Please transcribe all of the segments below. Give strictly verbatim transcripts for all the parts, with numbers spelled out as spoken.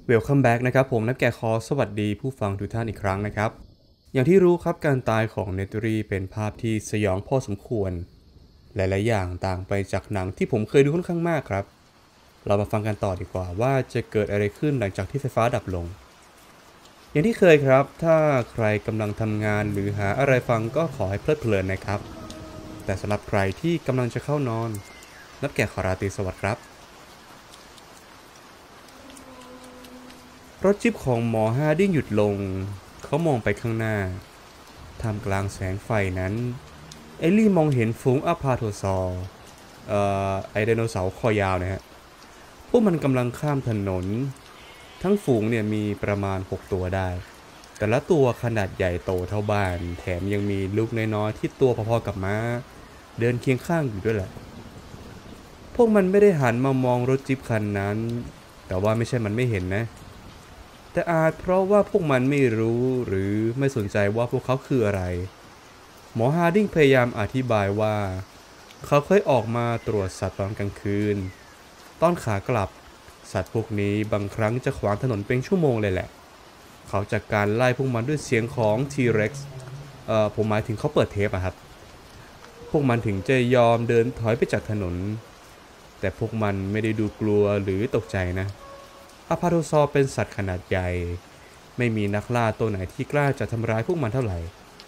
Welcome back นะครับผมนักแกะคอสวัสดีผู้ฟังทุกท่านอีกครั้งนะครับอย่างที่รู้ครับการตายของเนตรีเป็นภาพที่สยองพอสมควรหลายๆอย่างต่างไปจากหนังที่ผมเคยดูค่อนข้างมากครับเรามาฟังกันต่อดีกว่าว่าจะเกิดอะไรขึ้นหลังจากที่ไฟฟ้าดับลงอย่างที่เคยครับถ้าใครกำลังทำงานหรือหาอะไรฟังก็ขอให้เพลิดเพลินนะครับแต่สำหรับใครที่กำลังจะเข้านอนนักแกะขอราตรีสวัสดิ์ครับรถจิ๊บของหมอฮาร์ดิ้งหยุดลงเขามองไปข้างหน้าท่ามกลางแสงไฟนั้นเอลลี่มองเห็นฝูงอะพาโทซอร์เอ่อไอไดโนเสาร์คอยาวนะฮะพวกมันกำลังข้ามถนนทั้งฝูงเนี่ยมีประมาณหกตัวได้แต่ละตัวขนาดใหญ่โตเท่าบ้านแถมยังมีลูกน้อยๆที่ตัวพอๆกับม้าเดินเคียงข้างอยู่ด้วยแหละพวกมันไม่ได้หันมามองรถจิ๊บคันนั้นแต่ว่าไม่ใช่มันไม่เห็นนะแต่อาจเพราะว่าพวกมันไม่รู้หรือไม่สนใจว่าพวกเขาคืออะไรหมอฮาร์ดิ้งพยายามอธิบายว่าเขาเคยออกมาตรวจสัตว์ตอนกลางคืนตอนขากลับสัตว์พวกนี้บางครั้งจะขวางถนนเป็นชั่วโมงเลยแหละเขาจัดการไล่พวกมันด้วยเสียงของ T-Rex เอ่อผมหมายถึงเขาเปิดเทปอะครับพวกมันถึงจะยอมเดินถอยไปจากถนนแต่พวกมันไม่ได้ดูกลัวหรือตกใจนะอะพาโทซอร์เป็นสัตว์ขนาดใหญ่ไม่มีนักล่าตัวไหนที่กล้าจะทำร้ายพวกมันเท่าไหร่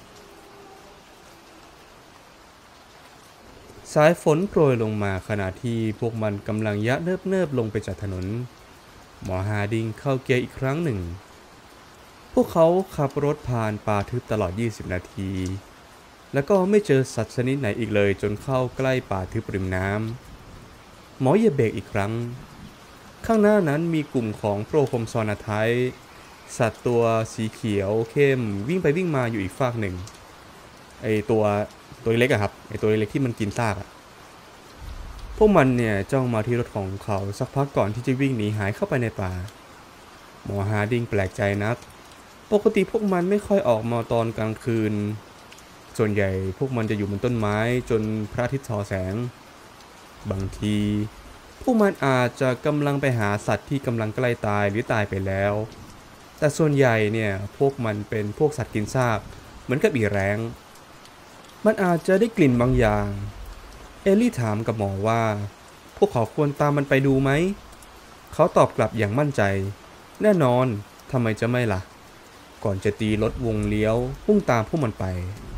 สายฝนโปรยลงมาขณะที่พวกมันกำลังยะเนิบๆลงไปจากถนนหมอฮาร์ดิงเข้าเกียร์อีกครั้งหนึ่งพวกเขาขับรถผ่านป่าทึบตลอดยี่สิบนาทีแล้วก็ไม่เจอสัตว์ชนิดไหนอีกเลยจนเข้าใกล้ป่าทึบริมน้ำหมอเหยียบเบรกอีกครั้งข้างหน้านั้นมีกลุ่มของโปรโคมซอนาไทสัตว์ตัวสีเขียวเข้มวิ่งไปวิ่งมาอยู่อีกฝากหนึ่งไอตัวตัวเล็กอะครับไอตัวเล็กที่มันกินซากอะพวกมันเนี่ยจ้องมาที่รถของเขาสักพักก่อนที่จะวิ่งหนีหายเข้าไปในป่าหมอฮาร์ดิงแปลกใจนักปกติพวกมันไม่ค่อยออกมาตอนกลางคืนส่วนใหญ่พวกมันจะอยู่บนต้นไม้จนพระอาทิตย์ส่องแสงบางทีพวกมันอาจจะกำลังไปหาสัตว์ที่กำลังใกล้ตายหรือตายไปแล้วแต่ส่วนใหญ่เนี่ยพวกมันเป็นพวกสัตว์กินซากเหมือนกับอีแร้งมันอาจจะได้กลิ่นบางอย่างเอลลี่ถามกับหมอว่าพวกเขาควรตามมันไปดูไหมเขาตอบกลับอย่างมั่นใจแน่นอนทำไมจะไม่ล่ะก่อนจะตีรถวงเลี้ยวพุ่งตามพวกมันไป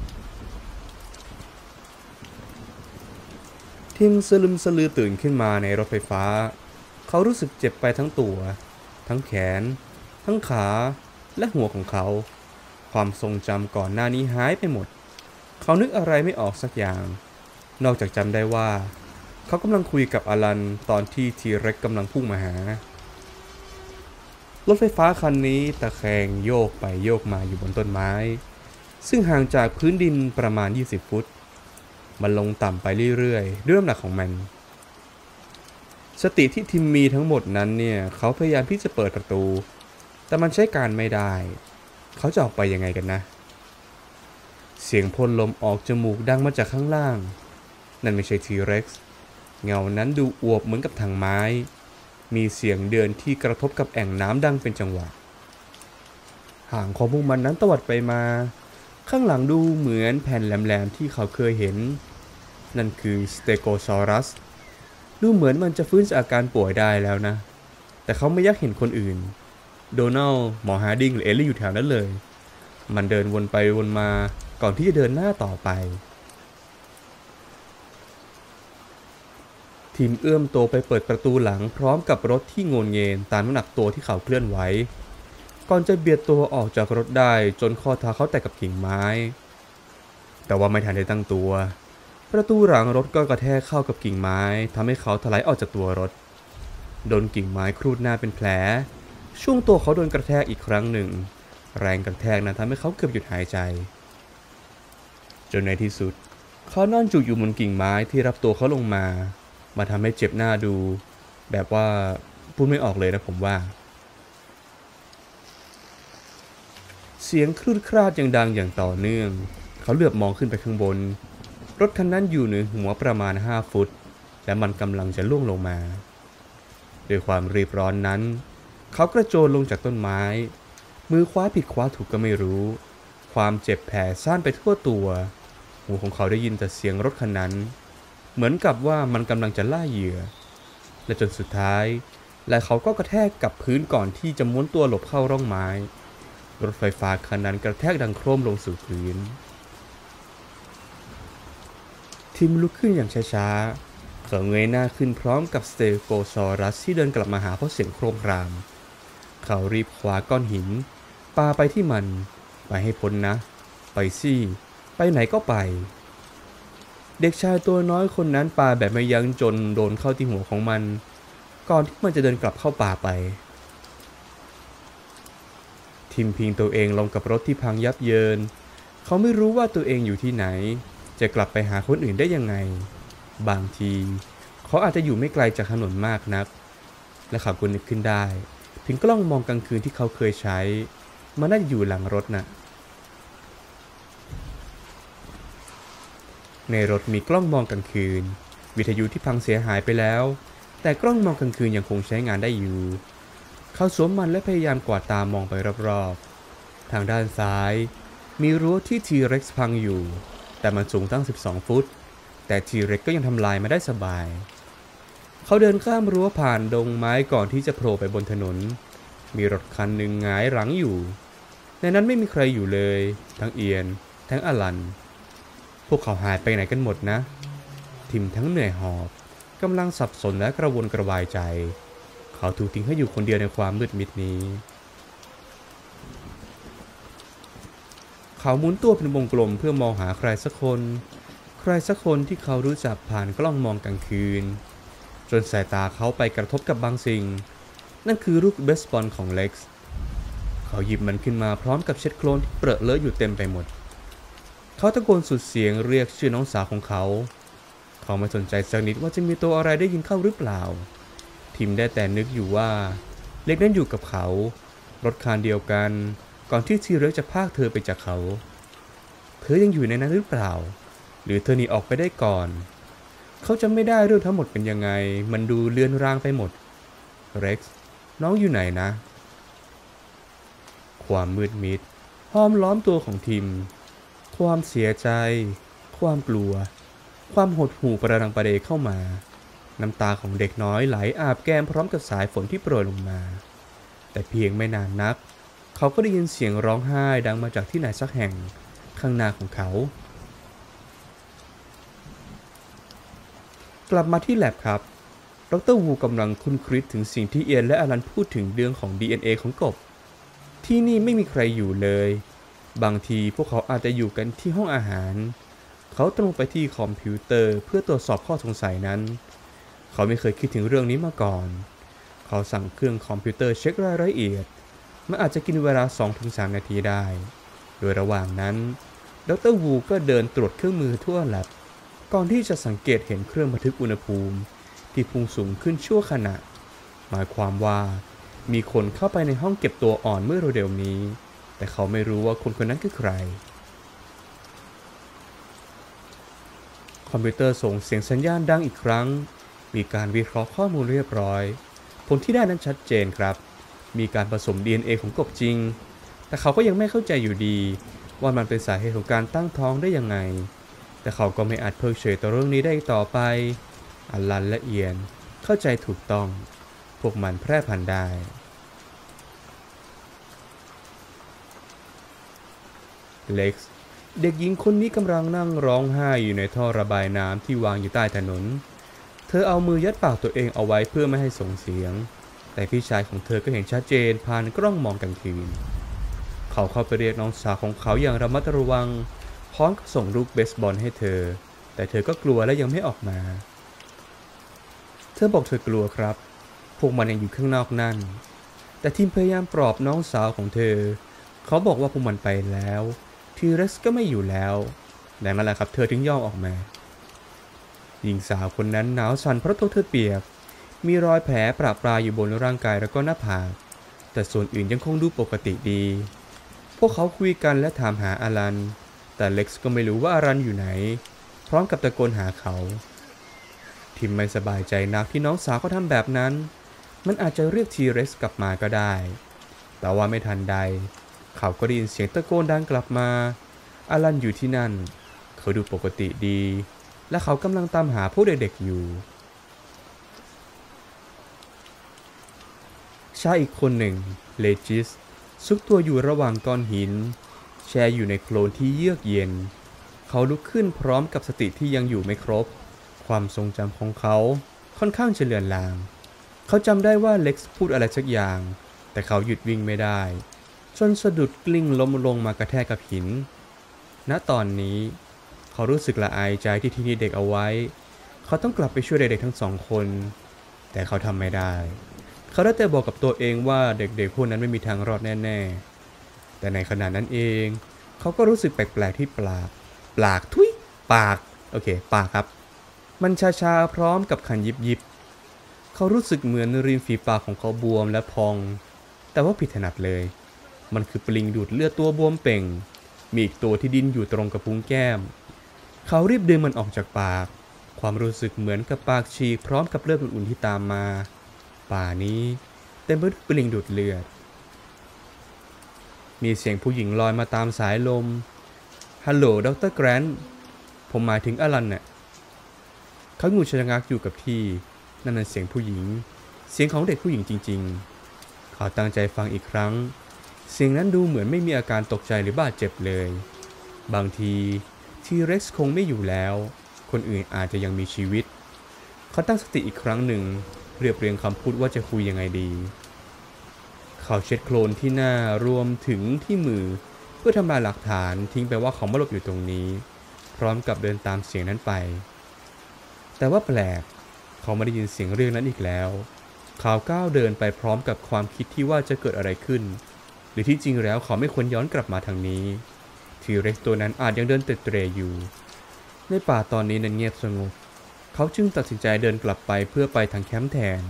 ทิมสลึมสลือตื่นขึ้นมาในรถไฟฟ้าเขารู้สึกเจ็บไปทั้งตัวทั้งแขนทั้งขาและหัวของเขาความทรงจำก่อนหน้านี้หายไปหมดเขานึกอะไรไม่ออกสักอย่างนอกจากจำได้ว่าเขากำลังคุยกับอลันตอนที่ทีเร็กกำลังพุ่งมาหารถไฟฟ้าคันนี้ตะแคงโยกไปโยกมาอยู่บนต้นไม้ซึ่งห่างจากพื้นดินประมาณยี่สิบฟุตมันลงต่ำไปเรื่อยๆด้วยน้ำหนักของมันสติที่ทิมมีทั้งหมดนั้นเนี่ยเขาพยายามที่จะเปิดประตูแต่มันใช้การไม่ได้เขาจะออกไปยังไงกันนะเสียงพ่นลมออกจมูกดังมาจากข้างล่างนั่นไม่ใช่ทีเร็กซ์เงานั้นดูอวบเหมือนกับถังไม้มีเสียงเดินที่กระทบกับแอ่งน้ำดังเป็นจังหวะหางของพวกมันนั้นตวัดไปมาข้างหลังดูเหมือนแผ่นแหลมๆที่เขาเคยเห็นนั่นคือสเตโกซอรัสดูเหมือนมันจะฟื้นจากอาการป่วยได้แล้วนะแต่เขาไม่อยากเห็นคนอื่นโดนัลหมอฮาร์ดิงหรือเอลลี่อยู่แถวนั้นเลยมันเดินวนไปวนมาก่อนที่จะเดินหน้าต่อไปทีมเอื้อมตัวไปเปิดประตูหลังพร้อมกับรถที่โงนเงนตามน้ำหนักตัวที่เขาเคลื่อนไหวก่อนจะเบียดตัวออกจากรถได้จนข้อเท้าเขาแตะกับกิ่งไม้แต่ว่าไม่ทันได้ตั้งตัวประตูหลังรถก็กระแทกเข้ากับกิ่งไม้ทำให้เขาถลายออกจากตัวรถโดนกิ่งไม้ครูดหน้าเป็นแผลช่วงตัวเขาโดนกระแทกอีกครั้งหนึ่งแรงกระแทกนั้นทำให้เขาเกือบหยุดหายใจจนในที่สุดเขานอนจุกอยู่บนกิ่งไม้ที่รับตัวเขาลงมามาทำให้เจ็บหน้าดูแบบว่าพูดไม่ออกเลยนะผมว่าเสียงคลื่นคลาดยังดังอย่างต่อเนื่องเขาเหลือบมองขึ้นไปข้างบนรถคันนั้นอยู่เหนือหัวประมาณห้าฟุตและมันกำลังจะล่วงลงมาด้วยความรีบร้อนนั้นเขากระโจนลงจากต้นไม้มือคว้าผิดคว้าถูกก็ไม่รู้ความเจ็บแผลซ่านไปทั่วตัวหูของเขาได้ยินแต่เสียงรถคันนั้นเหมือนกับว่ามันกำลังจะล่าเหยื่อและจนสุดท้ายและเขาก็กระแทกกับพื้นก่อนที่จะม้วนตัวหลบเข้าร่องไม้รถไฟฟ้าคันนั้นกระแทกดังโครมลงสู่พื้นทิมลุกขึ้นอย่างช้าๆเขาเงยหน้าขึ้นพร้อมกับสเตโกซอรัสที่เดินกลับมาหาเพราะเสียงโครมครามเขารีบคว้าก้อนหินปาไปที่มันไปให้พ้นนะไปสิไปไหนก็ไปเด็กชายตัวน้อยคนนั้นปาแบบไม่ยั้งจนโดนเข้าที่หัวของมันก่อนที่มันจะเดินกลับเข้าป่าไปทิมพิงตัวเองลงกับรถที่พังยับเยินเขาไม่รู้ว่าตัวเองอยู่ที่ไหนจะกลับไปหาคนอื่นได้ยังไงบางทีเขาอาจจะอยู่ไม่ไกลจากถนนมากนักและเขาก็นึกขึ้นได้ถึงกล้องมองกลางคืนที่เขาเคยใช้มันน่าจะอยู่หลังรถน่ะในรถมีกล้องมองกลางคืนวิทยุที่พังเสียหายไปแล้วแต่กล้องมองกลางคืนยังคงใช้งานได้อยู่เขาสวมมันและพยายามกวาดตามองไปรอบๆทางด้านซ้ายมีรั้วที่ ที เร็กซ์ พังอยู่แต่มันสูงตั้งสิบสองฟุตแต่ ที เร็กซ์ ก็ยังทำลายมาได้สบายเขาเดินข้ามรั้วผ่านดงไม้ก่อนที่จะโผล่ไปบนถนนมีรถคันหนึ่งหงายหลังอยู่ในนั้นไม่มีใครอยู่เลยทั้งเอียนทั้งอลันพวกเขาหายไปไหนกันหมดนะทิมทั้งเหนื่อยหอบกำลังสับสนและกระวนกระวายใจเขาถูกทิ้งให้อยู่คนเดียวในความมืดมิดนี้เขาหมุนตัวเป็นวงกลมเพื่อมองหาใครสักคนใครสักคนที่เขารู้จักผ่านกล้องมองกลางคืนจนสายตาเขาไปกระทบกับบางสิ่งนั่นคือลูกเบสบอลของเล็กซ์เขาหยิบมันขึ้นมาพร้อมกับเช็ดโคลนที่เปรอะเลอะอยู่เต็มไปหมดเขาตะโกนสุดเสียงเรียกชื่อน้องสาวของเขาเขาไม่สนใจสักนิดว่าจะมีตัวอะไรได้ยินเข้าหรือเปล่าทิมได้แต่นึกอยู่ว่าเล็กนั้นอยู่กับเขารถคันเดียวกันก่อนที่ทีเร็กซ์จะพากเธอไปจากเขาเธอยังอยู่ในนั้นหรือเปล่าหรือเธอหนีออกไปได้ก่อนเขาจำไม่ได้เรื่องทั้งหมดเป็นยังไงมันดูเลือนรางไปหมดเร็กซ์น้องอยู่ไหนนะความมืดมิดห้อมล้อมตัวของทิมความเสียใจความกลัวความหดหู่ประดังประเดเข้ามาน้ำตาของเด็กน้อยไหลอาบแก้มพร้อมกับสายฝนที่โปรยลงมาแต่เพียงไม่นานนักเขาก็ได้ยินเสียงร้องไห้ดังมาจากที่ไหนสักแห่งข้างหน้าของเขากลับมาที่แลบครับดร.วูกำลังคุ้นคิดถึงสิ่งที่เอียนและอลันพูดถึงเรื่องของ ดี เอ็น เอ ของกบที่นี่ไม่มีใครอยู่เลยบางทีพวกเขาอาจจะอยู่กันที่ห้องอาหารเขาตรงไปที่คอมพิวเตอร์เพื่อตรวจสอบข้อสงสัยนั้นเขาไม่เคยคิดถึงเรื่องนี้มาก่อนเขาสั่งเครื่องคอมพิวเตอร์เช็ครายละเอียดมันอาจจะกินเวลา สองถึงสาม นาทีได้โดยระหว่างนั้นดร.วูก็เดินตรวจเครื่องมือทั่วแลบก่อนที่จะสังเกตเห็นเครื่องบันทึกอุณหภูมิที่พุ่งสูงขึ้นชั่วขณะหมายความว่ามีคนเข้าไปในห้องเก็บตัวอ่อนเมื่อเร็วๆนี้แต่เขาไม่รู้ว่าคนคนนั้นคือใครคอมพิวเตอร์ส่งเสียงสัญญาณดังอีกครั้งมีการวิเคราะห์ข้อมูลเรียบร้อยผลที่ได้นั้นชัดเจนครับมีการผสม ดี เอ็น เอ ของกบจริงแต่เขาก็ยังไม่เข้าใจอยู่ดีว่ามันเป็นสาเหตุของการตั้งท้องได้ยังไงแต่เขาก็ไม่อาจเพิกเฉยต่อเรื่องนี้ได้ต่อไปอลันและเอียนเข้าใจถูกต้องพวกมันแพร่พันธุ์ได้เล็กซ์เด็กหญิงคนนี้กำลังนั่งร้องไห้อยู่ในท่อระบายน้ำที่วางอยู่ใต้ถนนเธอเอามือยัดปากตัวเองเอาไว้เพื่อไม่ให้ส่งเสียงแต่พี่ชายของเธอก็เห็นชัดเจนผ่านกล้องมองกลางคืนเขาเข้าไปเรียกน้องสาวของเขาอย่างระมัดระวังพร้อมกับส่งลูกเบสบอลให้เธอแต่เธอก็กลัวและยังไม่ออกมาเธอบอกเธอกลัวครับพวกมันยังอยู่ข้างนอกนั่นแต่ทีมพยายามปลอบน้องสาวของเธอเขาบอกว่าพวกมันไปแล้วทีเร็กซ์ก็ไม่อยู่แล้วดังนั้นแหละครับเธอถึงย่องออกมาหญิงสาวคนนั้นหนาวสั่นเพราะตัวเธอเปียกมีรอยแผลประปรายอยู่บนร่างกายแล้วก็หน้าผากแต่ส่วนอื่นยังคงดูปกติดีพวกเขาคุยกันและถามหาอลันแต่เล็กซ์ก็ไม่รู้ว่าอลันอยู่ไหนพร้อมกับตะโกนหาเขาทิมไม่สบายใจนักที่น้องสาวเขาทำแบบนั้นมันอาจจะเรียกทีเร็กซ์กลับมาก็ได้แต่ว่าไม่ทันใดเขาก็ได้ยินเสียงตะโกนดังกลับมาอลันอยู่ที่นั่นเขาดูปกติดีและเขากำลังตามหาพวกเด็กๆอยู่ชายอีกคนหนึ่งเลจิสซุกตัวอยู่ระหว่างก้อนหินแช่อยู่ในโคลนที่เยือกเย็นเขาลุกขึ้นพร้อมกับสติที่ยังอยู่ไม่ครบความทรงจำของเขาค่อนข้างจะเลือนลางเขาจำได้ว่าเล็กซ์พูดอะไรสักอย่างแต่เขาหยุดวิ่งไม่ได้จนสะดุดกลิ้งล้มลงมากระแทกกับหินณตอนนี้เขารู้สึกละอายใจที่ทิ้งเด็กเอาไว้เขาต้องกลับไปช่วยเด็กๆทั้งสองคนแต่เขาทำไม่ได้เขาได้แต่บอกกับตัวเองว่าเด็กๆพวกนั้นไม่มีทางรอดแน่ๆแต่ในขณะนั้นเองเขาก็รู้สึกแปลกๆที่ปากปากทุยปากโอเคปากครับมันชาๆพร้อมกับคันยิบๆเขารู้สึกเหมือนริมฝีปากของเขาบวมและพองแต่ว่าผิดถนัดเลยมันคือปลิงดูดเลือดตัวบวมเป่งมีอีกตัวที่ดิ้นอยู่ตรงกระพุ้งแก้มเขารีบดึงมันออกจากปากความรู้สึกเหมือนกับปากฉีกพร้อมกับเลือดอุ่นๆที่ตามมาป่านี้เต็มไปด้วยปลิงดูดเลือดมีเสียงผู้หญิงลอยมาตามสายลมฮัลโหลดรแกรนท์ผมหมายถึงอลันน่ะเขางูชะงักอยู่กับที่นั่นเป็นเสียงผู้หญิงเสียงของเด็กผู้หญิงจริงๆเขาตั้งใจฟังอีกครั้งเสียงนั้นดูเหมือนไม่มีอาการตกใจหรือบาดเจ็บเลยบางทีทีเร็กซ์คงไม่อยู่แล้วคนอื่นอาจจะยังมีชีวิตเขาตั้งสติอีกครั้งหนึ่งเรียบเรียงคำพูดว่าจะคุยยังไงดีเขาเช็ดโคลนที่หน้ารวมถึงที่มือเพื่อทำลายหลักฐานทิ้งไปว่าเขามาหลบอยู่ตรงนี้พร้อมกับเดินตามเสียงนั้นไปแต่ว่าแปลกเขาไม่ได้ยินเสียงเรียกนั้นอีกแล้วเขาก้าวเดินไปพร้อมกับความคิดที่ว่าจะเกิดอะไรขึ้นหรือที่จริงแล้วเขาไม่ควรย้อนกลับมาทางนี้ทีเร็กซ์ตัวนั้นอาจยังเดินเตะเตร่อยู่ในป่าตอนนี้นั้นเงียบสงบเขาจึงตัดสินใจเดินกลับไปเพื่อไปทางแคมป์แทน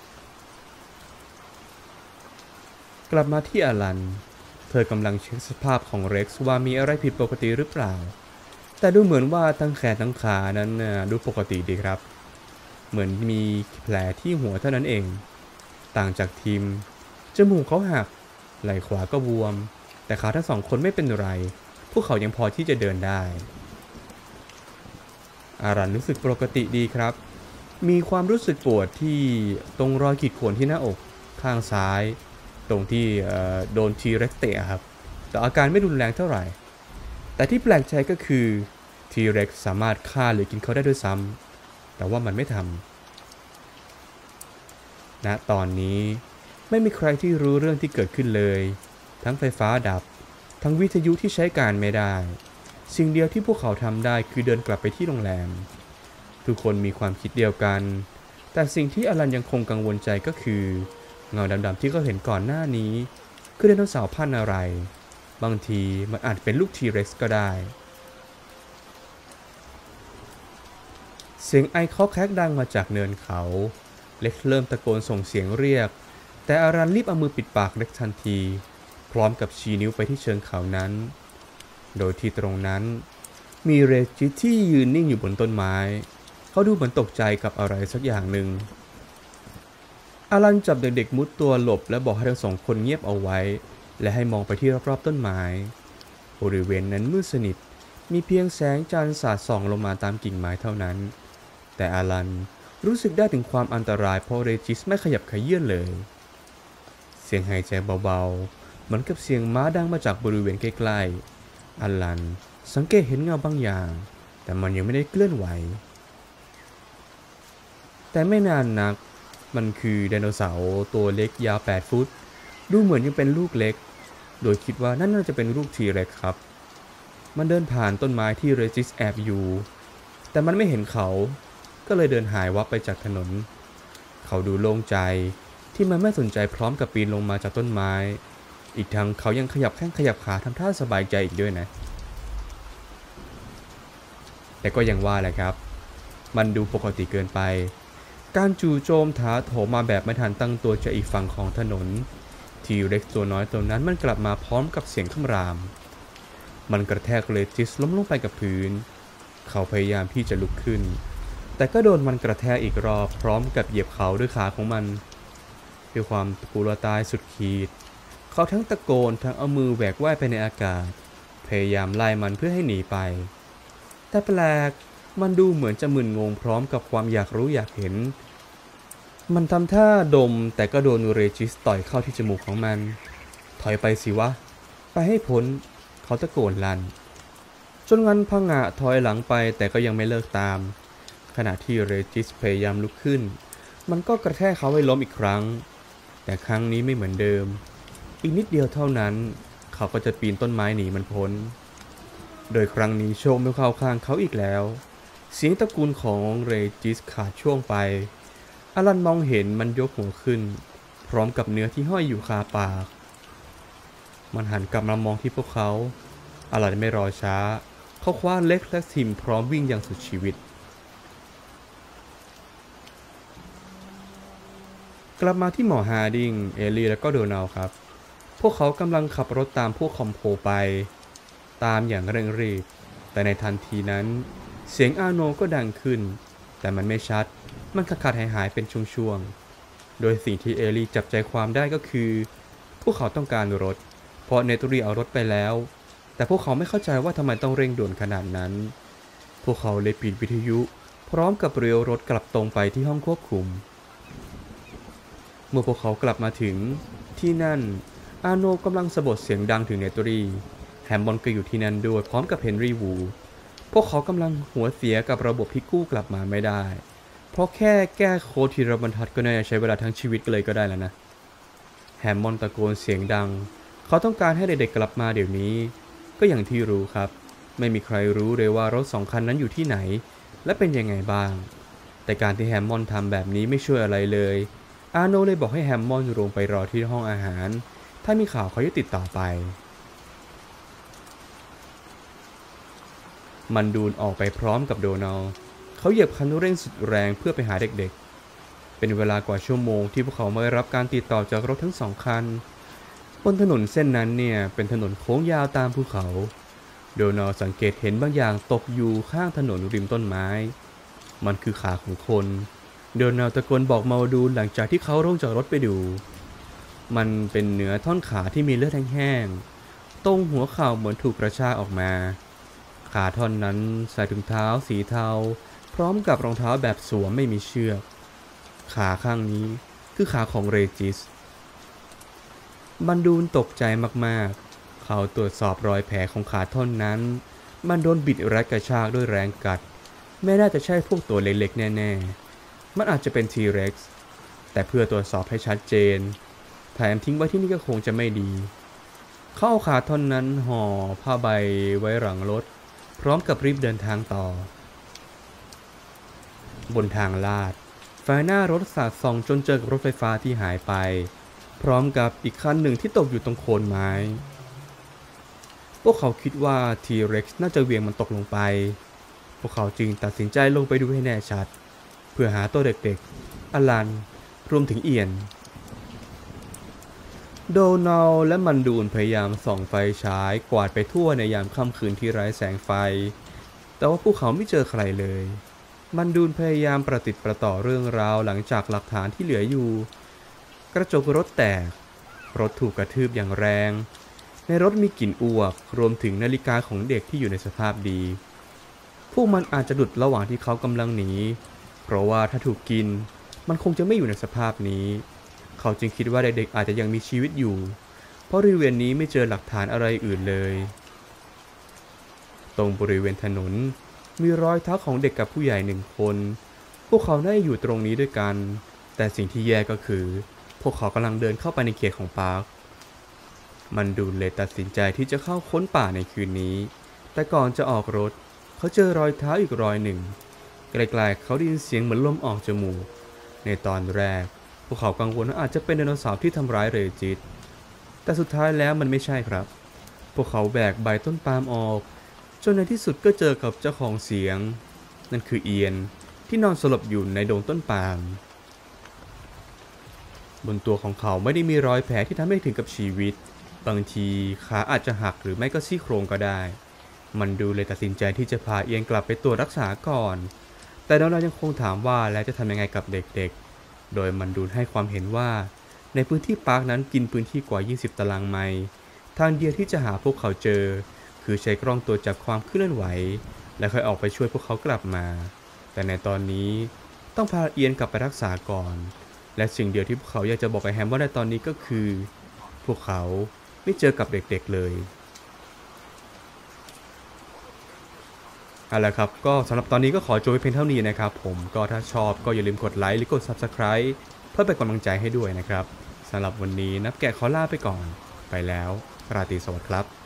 กลับมาที่อลันเธอกำลังเช็คสภาพของเร็กซ์ว่ามีอะไรผิดปกติหรือเปล่าแต่ดูเหมือนว่าทั้งแขนทั้งขานั้นดูปกติดีครับเหมือนมีแผลที่หัวเท่านั้นเองต่างจากทีมจมูกเขาหักไหล่ขวาก็บวมแต่ขาทั้งสองคนไม่เป็นไรพวกเขายังพอที่จะเดินได้อารันรู้สึกปกติดีครับมีความรู้สึกปวดที่ตรงรอยขีดข่วนที่หน้าอกข้างซ้ายตรงที่โดนทีเร็กซ์เตะครับแต่อาการไม่รุนแรงเท่าไหร่แต่ที่แปลกใจก็คือทีเร็กซ์สามารถฆ่าหรือกินเขาได้ด้วยซ้ำแต่ว่ามันไม่ทำณตอนนี้ไม่มีใครที่รู้เรื่องที่เกิดขึ้นเลยทั้งไฟฟ้าดับทั้งวิทยุที่ใช้การไม่ได้สิ่งเดียวที่พวกเขาทำได้คือเดินกลับไปที่โรงแรมทุกคนมีความคิดเดียวกันแต่สิ่งที่อลันยังคงกังวลใจก็คือเงาดำๆที่เขาเห็นก่อนหน้านี้คือไดโนเสาร์พันธุ์อะไรบางทีมันอาจเป็นลูกทีเร็กซ์ก็ได้เสียงไอเคาะแคกดังมาจากเนินเขาเล็กเริ่มตะโกนส่งเสียงเรียกแต่อารันรีบเอามือปิดปากเล็กทันทีพร้อมกับชี้นิ้วไปที่เชิงเขานั้นโดยที่ตรงนั้นมีเรจิที่ยืนนิ่งอยู่บนต้นไม้เขาดูเหมือนตกใจกับอะไรสักอย่างหนึ่งอารันจับเด็กๆมุดตัวหลบและบอกให้ทั้งสองคนเงียบเอาไว้และให้มองไปที่รอบๆต้นไม้บริเวณนั้นมืดสนิทมีเพียงแสงจันทร์สาดส่องลงมาตามกิ่งไม้เท่านั้นแต่อารันรู้สึกได้ถึงความอันตรายเพราะเรจิสไม่ขยับเขยื้อนเลยเสียงหายใจเบาๆเหมือนกับเสียงม้าดังมาจากบริเวณใกล้ๆอารันสังเกตเห็นเงาบางอย่างแต่มันยังไม่ได้เคลื่อนไหวแต่ไม่นานนักมันคือไดโนเสาร์ตัวเล็กยาวแปดฟุตดูเหมือนยังเป็นลูกเล็กโดยคิดว่านั่นน่าจะเป็นลูกทีเร็กซ์ครับมันเดินผ่านต้นไม้ที่เรจิสแอบอยู่แต่มันไม่เห็นเขาก็เลยเดินหายวับไปจากถนนเขาดูโล่งใจที่มันไม่สนใจพร้อมกับปีนลงมาจากต้นไม้อีกทั้งเขายังขยับแข้งขยับขาทำท่าสบายใจอีกด้วยนะแต่ก็ยังว่าแหละครับมันดูปกติเกินไปการจู่โจมถาโถมมาแบบไม่ทันตั้งตัวจากอีกฝั่งของถนนทีเร็กซ์ตัวน้อยตัวนั้นมันกลับมาพร้อมกับเสียงคำรามมันกระแทกเรจิสล้มลงไปกับพื้นเขาพยายามที่จะลุกขึ้นแต่ก็โดนมันกระแทกอีกรอบพร้อมกับเหยียบเขาด้วยขาของมันด้วยความกลัวตายสุดขีดเขาทั้งตะโกนทั้งเอามือแหวกว่ายไปในอากาศพยายามไล่มันเพื่อให้หนีไปแต่แปลกมันดูเหมือนจะมึนงงพร้อมกับความอยากรู้อยากเห็นมันทำท่าดมแต่ก็โดนเรจิสต่อยเข้าที่จมูกของมันถอยไปสิวะไปให้พ้นเขาตะโกนลั่นจนงันพังะถอยหลังไปแต่ก็ยังไม่เลิกตามขณะที่เรจิสพยายามลุกขึ้นมันก็กระแทกเขาให้ล้มอีกครั้งแต่ครั้งนี้ไม่เหมือนเดิมอีกนิดเดียวเท่านั้นเขาก็จะปีนต้นไม้หนีมันพ้นโดยครั้งนี้โชคไม่เข้าข้างเขาอีกแล้วเสียงตะกูลของเรจิสขาดช่วงไปอลันมองเห็นมันยกหัวขึ้นพร้อมกับเนื้อที่ห้อยอยู่คาปากมันหันกลับมามองที่พวกเขาอลันไม่รอช้าเขาคว้าเล็กและทิมพร้อมวิ่งอย่างสุดชีวิตกลับมาที่หมอฮาร์ดิงเอลี่และก็โดนัลครับพวกเขากำลังขับรถตามพวกคอมโพไปตามอย่างเร่งรีบแต่ในทันทีนั้นเสียงอาโนก็ดังขึ้นแต่มันไม่ชัดมันขาดๆหายๆเป็นช่วงๆโดยสิ่งที่เอลี่จับใจความได้ก็คือพวกเขาต้องการรถเพราะเนตุรีเอารถไปแล้วแต่พวกเขาไม่เข้าใจว่าทำไมต้องเร่งด่วนขนาดนั้นพวกเขาเลยปิดวิทยุพร้อมกับเลี้ยวรถกลับตรงไปที่ห้องควบคุมเมื่อพวกเขากลับมาถึงที่นั่นอาโนกำลังสะบัดเสียงดังถึงเนตุรีแฮมมอนด์ก็อยู่ที่นั่นด้วยพร้อมกับเฮนรี่วูพวกเขากำลังหัวเสียกับระบบที่กู้กลับมาไม่ได้เพราะแค่แก้โค้ดทีละบรรทัดก็น่าจะใช้เวลาทั้งชีวิตเลยก็ได้แล้วนะแฮมมอนด์ตะโกนเสียงดังเขาต้องการให้เด็กๆกลับมาเดี๋ยวนี้ก็อย่างที่รู้ครับไม่มีใครรู้เลยว่ารถสองคันนั้นอยู่ที่ไหนและเป็นยังไงบ้างแต่การที่แฮมมอนด์ทำแบบนี้ไม่ช่วยอะไรเลยอาโนเลยบอกให้แฮมมอนด์ลงไปรอที่ห้องอาหารถ้ามีข่าวเขาจะติดต่อไปมันดูนออกไปพร้อมกับโดนัลเขาเหยียบคันเร่งสุดแรงเพื่อไปหาเด็กๆเป็นเวลากว่าชั่วโมงที่พวกเขาไม่ได้รับการติดต่อจากรถทั้งสองคันบนถนนเส้นนั้นเนี่ยเป็นถนนโค้งยาวตามภูเขาโดนัลสังเกตเห็นบางอย่างตกอยู่ข้างถนนริมต้นไม้มันคือขาของคนโดนัลตะโกนบอกมาดูหลังจากที่เขาลงจากรถไปดูมันเป็นเนื้อท่อนขาที่มีเลือดแห้งๆตรงหัวเข่าเหมือนถูกกระชากออกมาขาท่อนนั้นใส่ถุงเท้าสีเทาพร้อมกับรองเท้าแบบสวมไม่มีเชือกขาข้างนี้คือขาของเรจิสมันดูนตกใจมากๆเขาตรวจสอบรอยแผลของขาท่อนนั้นมันโดนบิดและกระชากด้วยแรงกัดไม่น่าจะใช่พวกตัวเล็กๆแน่ๆมันอาจจะเป็นทีเร็กซ์แต่เพื่อตรวจสอบให้ชัดเจนแถมทิ้งไว้ที่นี่ก็คงจะไม่ดีเขาเอาขาท่อนนั้นห่อผ้าใบไว้หลังรถพร้อมกับรีบเดินทางต่อบนทางลาดไฟหน้ารถสาดส่องจนเจอกับรถไฟฟ้าที่หายไปพร้อมกับอีกคันหนึ่งที่ตกอยู่ตรงโคนไม้พวกเขาคิดว่าทีเร็กซ์น่าจะเหวี่ยงมันตกลงไปพวกเขาจึงตัดสินใจลงไปดูให้แน่ชัดเพื่อหาตัวเด็กๆอลันรวมถึงเอียนโดนัลและมันดูนพยายามส่องไฟฉายกวาดไปทั่วในยามค่ำคืนที่ไร้แสงไฟแต่ว่าพวกเขาไม่เจอใครเลยมันดูนพยายามประติดประต่อเรื่องราวหลังจากหลักฐานที่เหลืออยู่กระจกรถแตกรถถูกกระทืบอย่างแรงในรถมีกลิ่นอ้วกรวมถึงนาฬิกาของเด็กที่อยู่ในสภาพดีพวกมันอาจจะหลุดระหว่างที่เขากำลังหนีเพราะว่าถ้าถูกกินมันคงจะไม่อยู่ในสภาพนี้เขาจึงคิดว่าเด็กๆอาจจะยังมีชีวิตอยู่เพราะบริเวณนี้ไม่เจอหลักฐานอะไรอื่นเลยตรงบริเวณถนนมีรอยเท้าของเด็กกับผู้ใหญ่หนึ่งคนพวกเขาได้อยู่ตรงนี้ด้วยกันแต่สิ่งที่แย่ก็คือพวกเขากำลังเดินเข้าไปในเขตของปาร์คมันดูเลยตัดสินใจที่จะเข้าค้นป่าในคืนนี้แต่ก่อนจะออกรถเขาเจอรอยเท้าอีกรอยหนึ่งไกลๆเขาได้ยินเสียงเหมือนลมออกจมูกในตอนแรกพวกเขากังวลว่าอาจจะเป็นไดโนเสาร์ที่ทำร้ายเรจิสแต่สุดท้ายแล้วมันไม่ใช่ครับพวกเขาแบกใบต้นปาล์มออกจนในที่สุดก็เจอกับเจ้าของเสียงนั่นคือเอียนที่นอนสลบอยู่ในโดงต้นปาล์มบนตัวของเขาไม่ได้มีรอยแผลที่ทำให้ถึงกับชีวิตบางทีขาอาจจะหักหรือไม่ก็ซี่โครงก็ได้มันดูเลยตัดสินใจที่จะพาเอียนกลับไปตรวจรักษาก่อนแต่เรายังคงถามว่าแล้วจะทำยังไงกับเด็กๆโดยมันดูให้ความเห็นว่าในพื้นที่ปาร์คนั้นกินพื้นที่กว่ายี่สิบตารางไมล์ทางเดียวที่จะหาพวกเขาเจอคือใช้กล้องตรวจจับความเคลื่อนไหวและค่อยออกไปช่วยพวกเขากลับมาแต่ในตอนนี้ต้องพาเอียนกลับไปรักษาก่อนและสิ่งเดียวที่พวกเขาอยากจะบอกกับแฮมว่าในตอนนี้ก็คือพวกเขาไม่เจอกับเด็กๆเลยเอาละครับก็สำหรับตอนนี้ก็ขอจบไปเพียงเท่านี้นะครับผมก็ถ้าชอบก็อย่าลืมกดไลค์หรือกด ซับสไครบ์ เพื่อเป็นกำลังใจให้ด้วยนะครับสำหรับวันนี้นับแกะขอลาไปก่อนไปแล้วราตรีสวัสดิ์ครับ